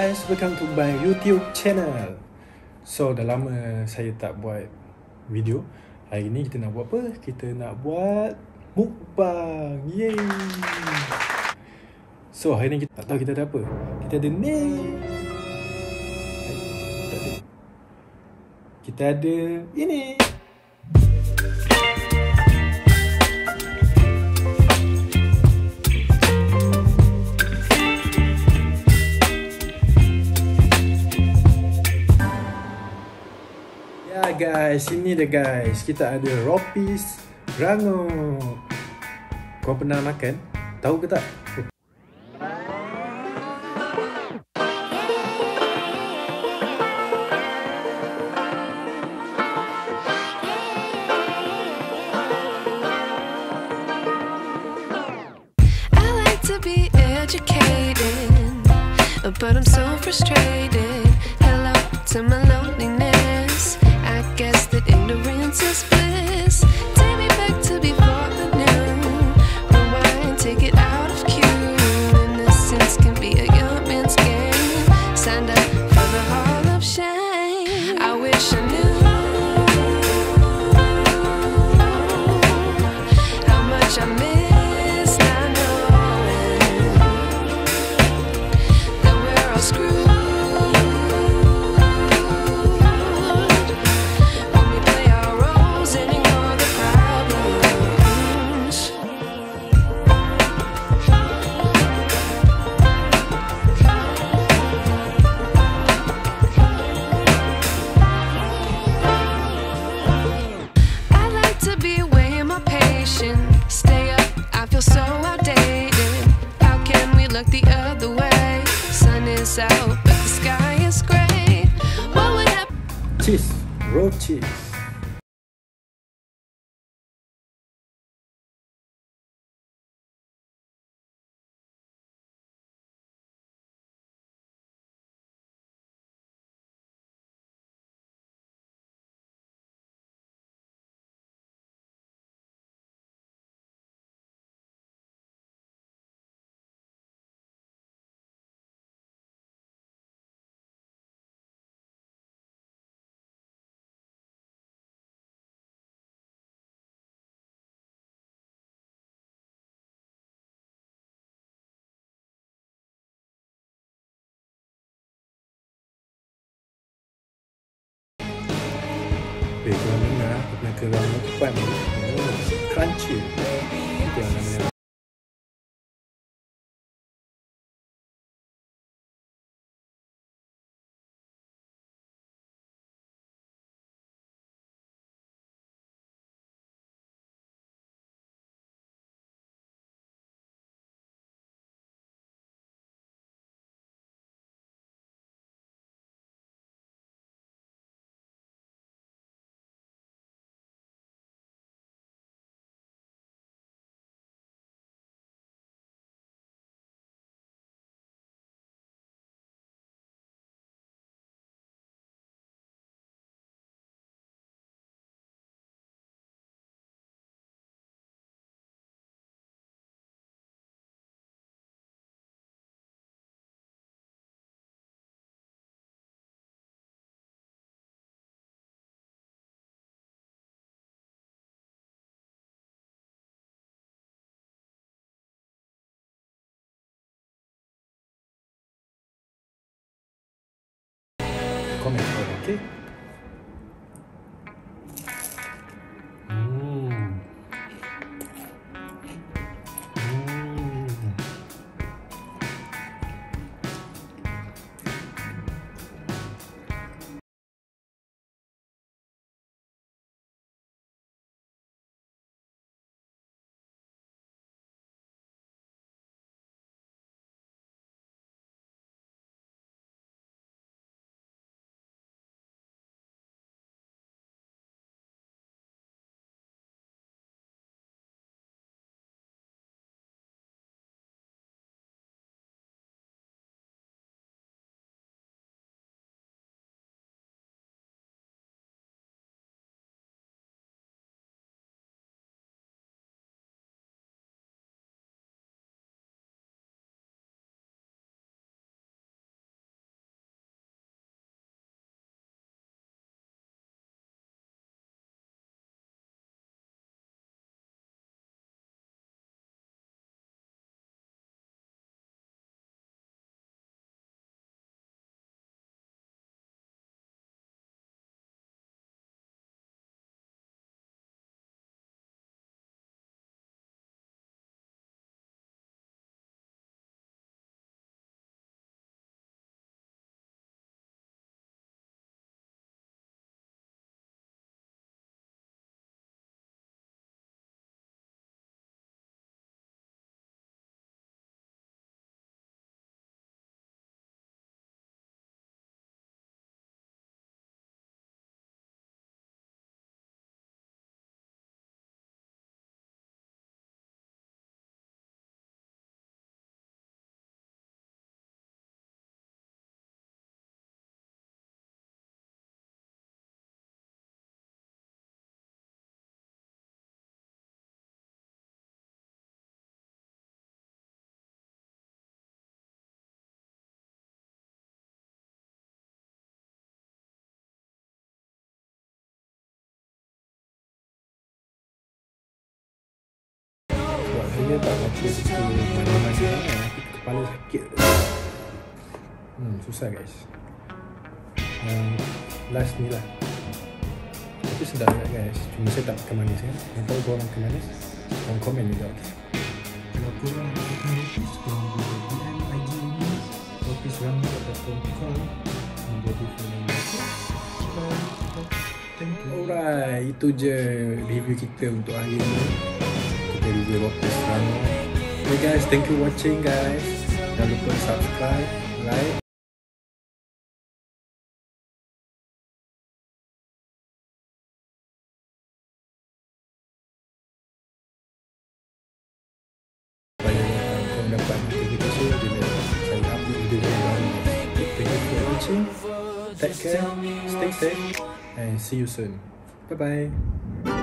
guys, welcome to my YouTube channel. So dah lama saya tak buat video. Hari ni kita nak buat apa? Kita nak buat mukbang. Yay. So hari ni kita tak tahu kita ada apa. Kita ada ni. Tak ada. Kita ada ini. Ya guys, ini dia guys. Kita ada Ropis Rangup. Kau pernah makan? Tahu ke tak? I like to be educated, but I'm so frustrated. Hello to my loneliness. I guess that ignorance is bliss. Take me back to before the new. Rewind, take it out of cue. Innocence can be a young man's game. Signed up for the hall of shame. I wish I knew how much I missed. I know that we're all screwed. Stay up, I feel so outdated. How can we look the other way? Sun is out, but the sky is gray. What would happen? Cheese, raw cheese. Korang dengar aku punya kerang mukbang ni, crunchy. Itu yang namanya komen korang, okay? Saya tak apa suka mandi-mandi kepala sakit. Susah guys. Last ni lah. Tapi sedap juga guys. Cuma saya tak makan manis kan. Yang tahu korang makan manis, korang komen juga. Kalau korang makan rupis, korang boleh DM IG ni Rupis Rambut ataupun call menjadi film. Thank you. Alright, itu je review kita untuk hari ni. Kita review Rupis Rambut. Okay guys, thank you watching guys. Jangan lupa subscribe, like. Dapat notifikasi bila saya upload video baru. Thank you for watching. Take care, stay safe, and see you soon. Bye bye.